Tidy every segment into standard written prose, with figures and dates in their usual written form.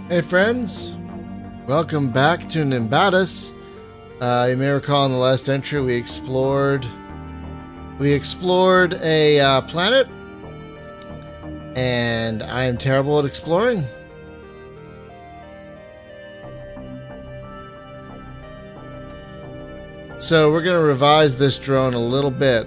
Hey friends, welcome back to Nimbatus. You may recall in the last entry we explored a planet, and I am terrible at exploring. So we're going to revise this drone a little bit.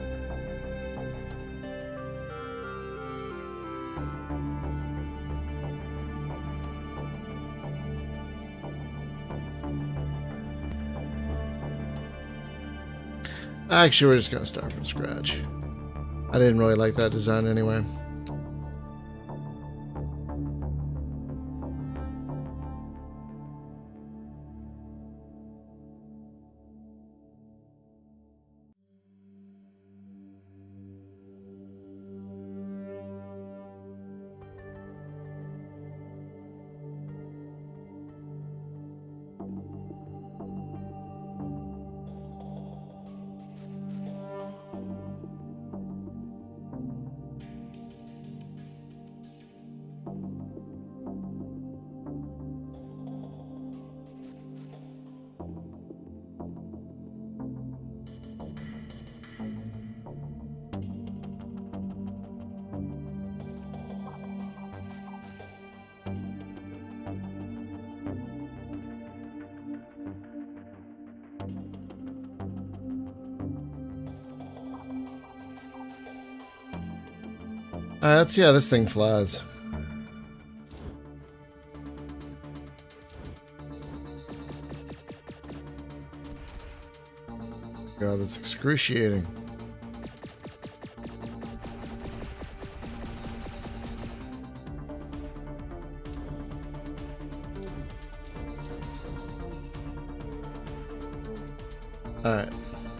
Actually, we're just going to start from scratch. I didn't really like that design anyway. Alright, let's see how this thing flies. God, that's excruciating. Alright.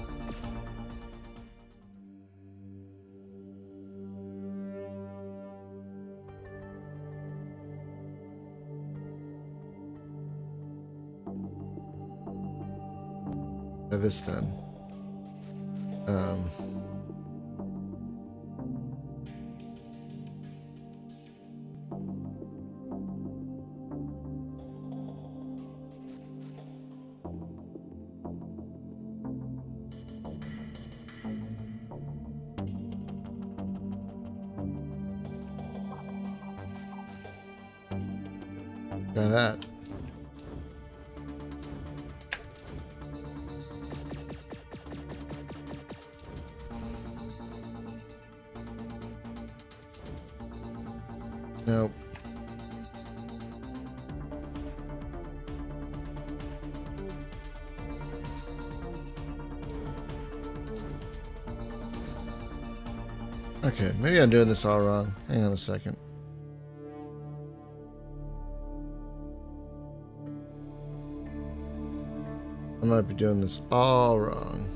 This then. Try that. Nope. Okay, maybe I'm doing this all wrong. Hang on a second. I might be doing this all wrong.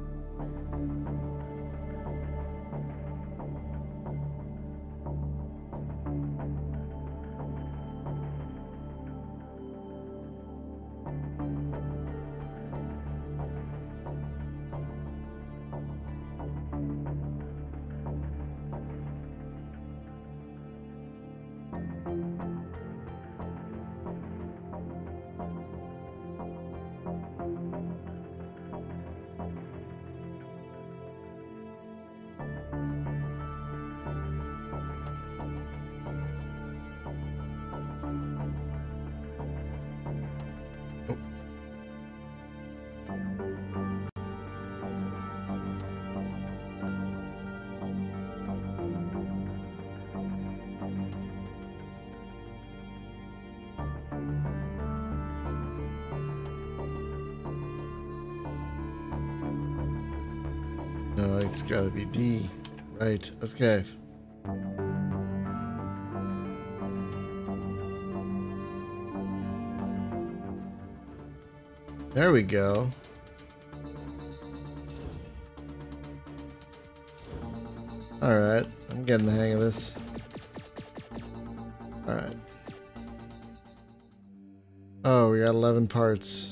No, it's gotta be D. Right, okay. There we go. Alright, I'm getting the hang of this. Alright. Oh, we got 11 parts.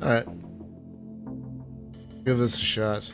Alright. Give this a shot.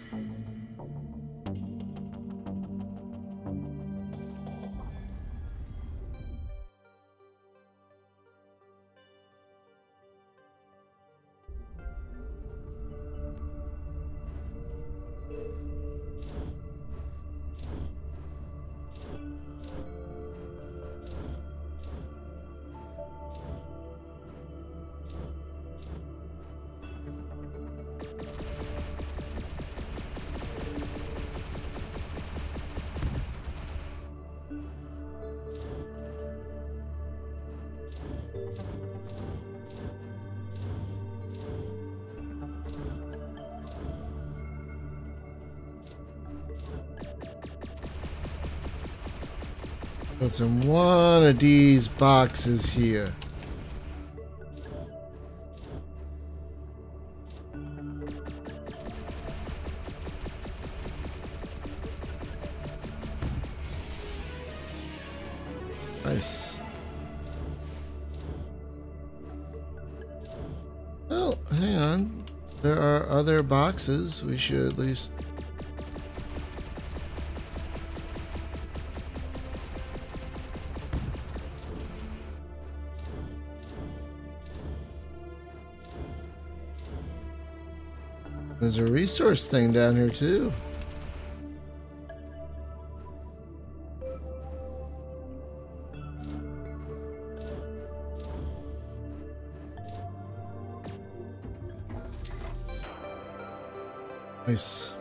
What's in one of these boxes here? Nice. Well, hang on. There are other boxes. We should at least... There's a resource thing down here too. Nice.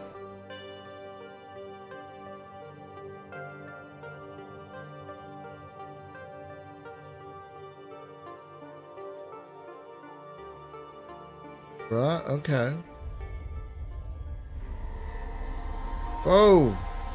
Right, okay. Whoa.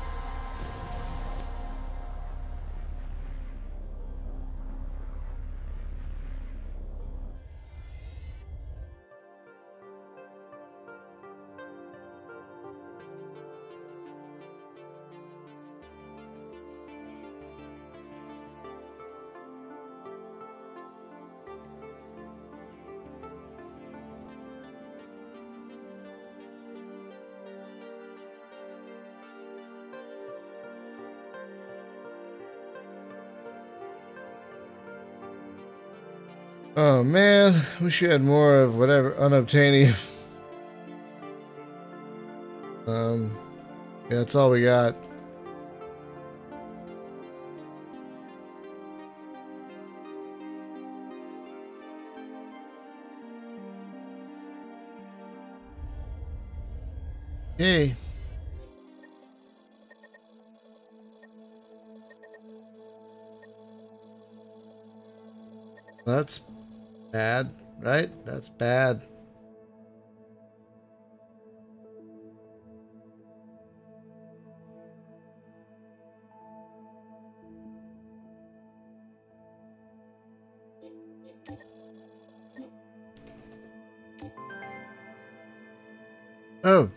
Oh man, wish you had more of whatever unobtainium. Yeah, that's all we got. Yay. That's bad, right? That's bad. Oh.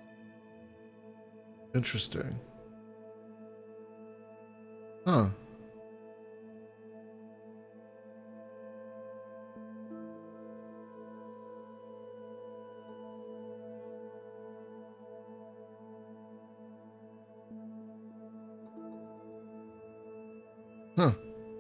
Interesting. Huh. Huh.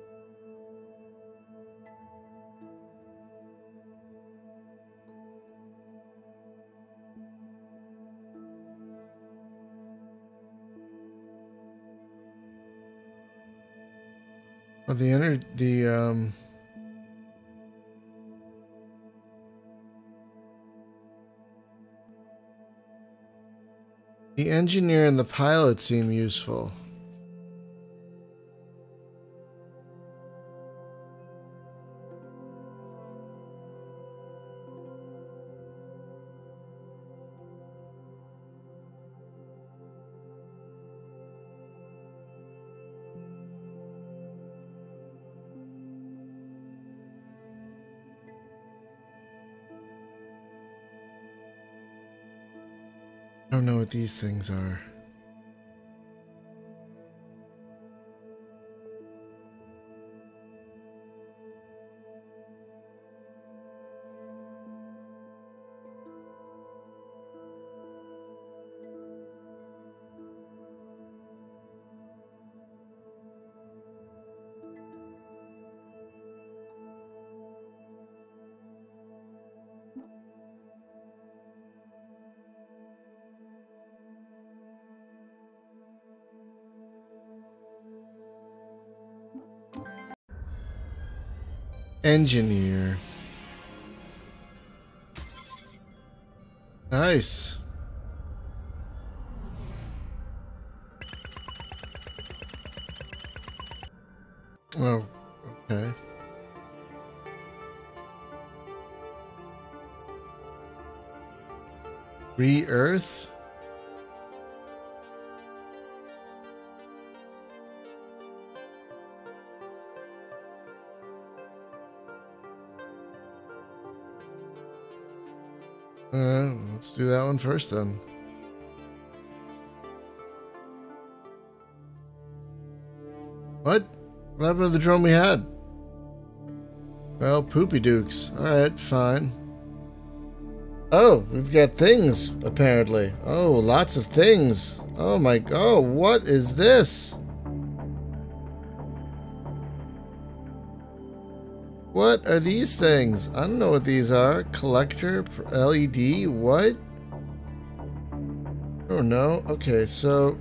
Well, the engineer and the pilot seem useful. I don't know what these things are. Engineer. Nice. Oh, okay. Re-earth? Let's do that one first then. What? What happened to the drone we had? Well, poopy dukes. Alright, fine. Oh, we've got things, apparently. Oh, lots of things. Oh my god, what is this? What are these things? I don't know what these are. Collector, LED, what? I don't know. Okay, so...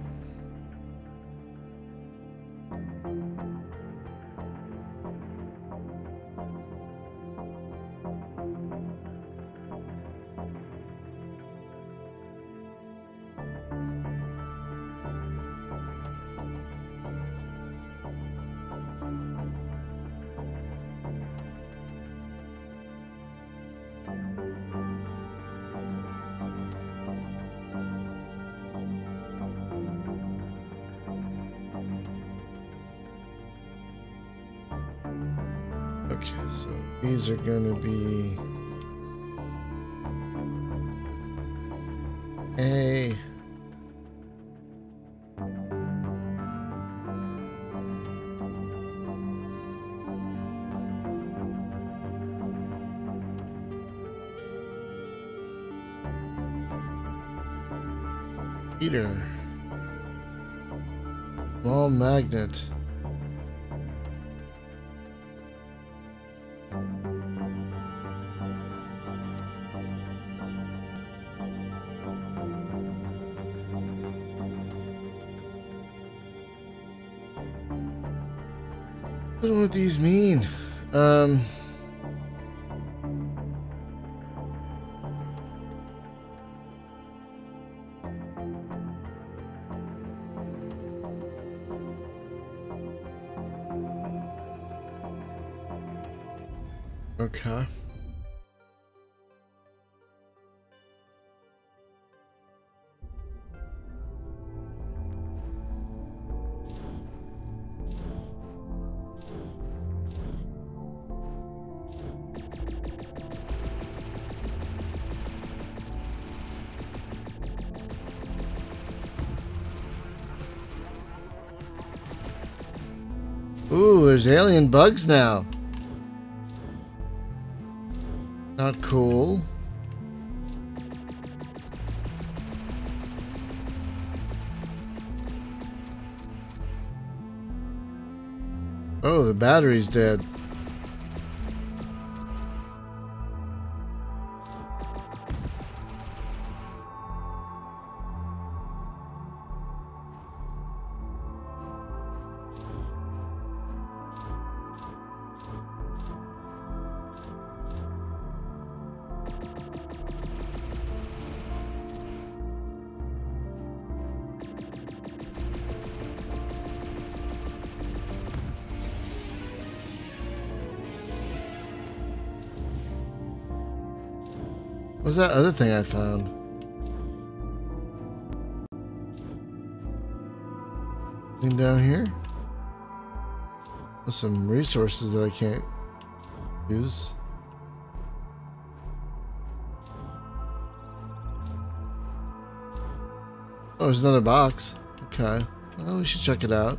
Okay, so these are gonna be A. Heater. Small magnet. I don't know what these mean. Okay. Ooh, there's alien bugs now. Not cool. Oh, the battery's dead. What's that other thing I found? Anything down here? There's some resources that I can't use. Oh, there's another box. Okay. Well, we should check it out.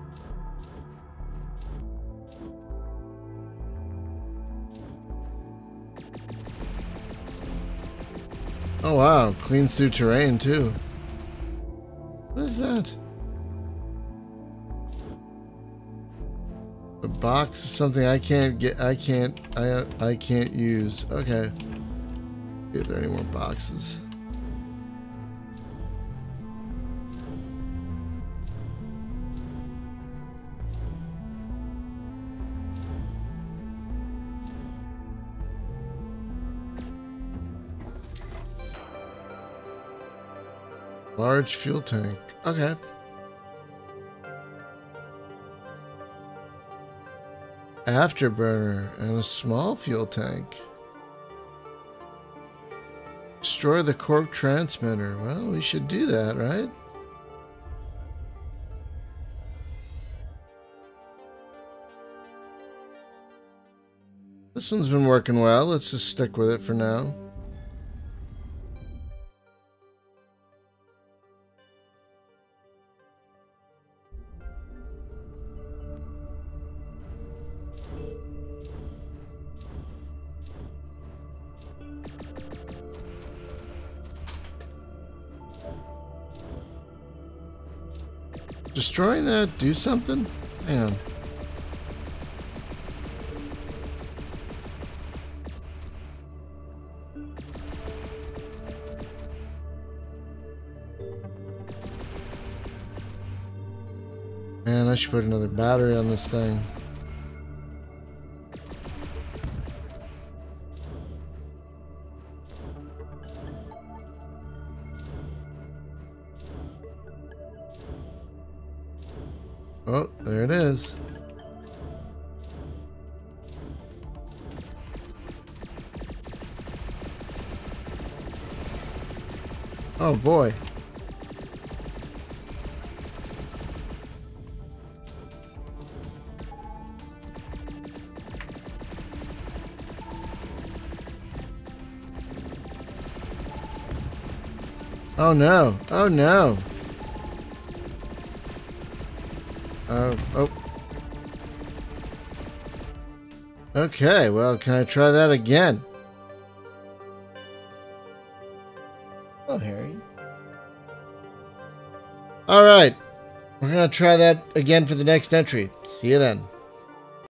Oh wow, cleans through terrain too. What is that? A box of something I can't get. I can't use. Okay. See if there are any more boxes. Large fuel tank. Okay. Afterburner and a small fuel tank. Destroy the corp transmitter. Well, we should do that, right? This one's been working well. Let's just stick with it for now. Destroying that do something? Hang on. Man, I should put another battery on this thing. Oh, there it is. Oh boy. Oh no. Oh no. Oh. Okay, well, can I try that again? Oh, Harry. Alright. We're gonna try that again for the next entry. See you then.